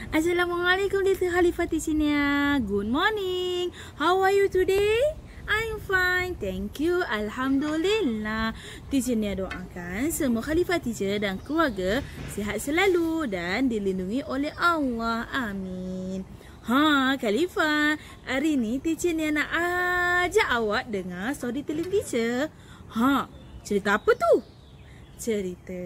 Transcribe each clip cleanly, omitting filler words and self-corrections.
Assalamualaikum, this is Khalifah Tichania. Good morning. How are you today? I'm fine, thank you. Alhamdulillah. Tichania doakan semua Khalifah teacher dan keluarga sihat selalu dan dilindungi oleh Allah. Amin. Khalifah, hari ni Tichania nak ajak awak dengar storytelling teacher. Cerita apa tu? Cerita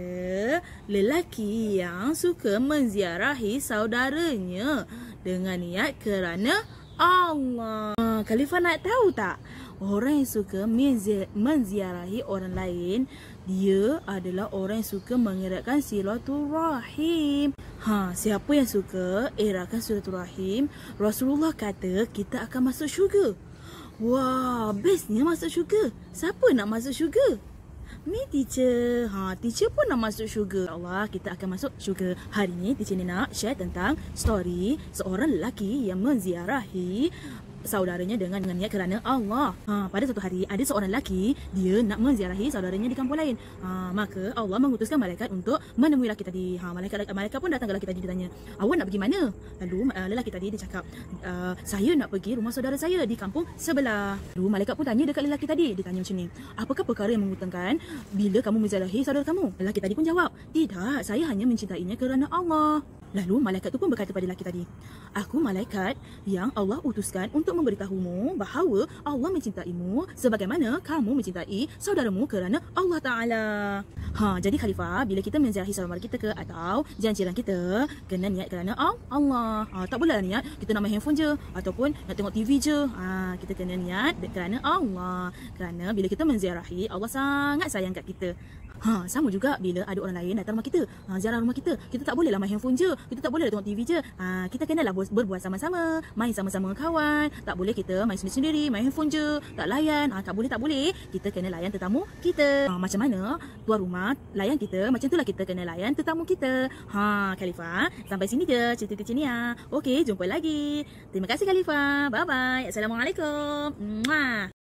lelaki yang suka menziarahi saudaranya dengan niat kerana Allah. Khalifah nak tahu tak? Orang yang suka menziarahi orang lain, dia adalah orang yang suka mengeratkan silaturahim. Siapa yang suka eratkan silaturahim, Rasulullah kata kita akan masuk syurga. Wah, bestnya masuk syurga. Siapa nak masuk syurga? Me teacher. Teacher pun nak masuk syurga. Allah, kita akan masuk syurga. Hari ni teacher ni nak share tentang story seorang lelaki yang menziarahi saudaranya dengan niat kerana Allah. Pada satu hari ada seorang lelaki, dia nak menziarahi saudaranya di kampung lain. Maka Allah mengutuskan malaikat untuk menemui lelaki tadi. Malaikat pun datang ke lelaki tadi, dia tanya, "Awak nak pergi mana?" Lalu lelaki tadi dia cakap, "Saya nak pergi rumah saudara saya di kampung sebelah." Lalu malaikat pun tanya dekat lelaki tadi, dia tanya macam ni, "Apakah perkara yang mengutamakan bila kamu menziarahi saudara kamu?" Lelaki tadi pun jawab, "Tidak, saya hanya mencintainya kerana Allah." Lalu malaikat tu pun berkata pada lelaki tadi, "Aku malaikat yang Allah utuskan untuk memberitahumu bahawa Allah mencintaimu sebagaimana kamu mencintai saudaramu kerana Allah Ta'ala." Jadi Khalifah, bila kita menziarahi saudara kita ke atau jiran kita, kena niat kerana Allah. Tak boleh niat kita nak main handphone je ataupun nak tengok TV je. Kita kena niat kerana Allah. Kerana bila kita menziarahi, Allah sangat sayang kat kita. Sama juga bila ada orang lain datang rumah kita, ziarah rumah kita, kita tak bolehlah main handphone je, kita tak boleh tengok TV je. Kita kenalah berbuat sama-sama, main sama-sama kawan. Tak boleh kita main sendiri-sendiri, main handphone je, tak layan. Tak boleh. Kita kena layan tetamu kita. Macam mana tuan rumah layan kita, macam itulah kita kena layan tetamu kita. Khalifah, sampai sini je cerita kecil ni. Okey, jumpa lagi. Terima kasih Khalifah. Bye-bye. Assalamualaikum.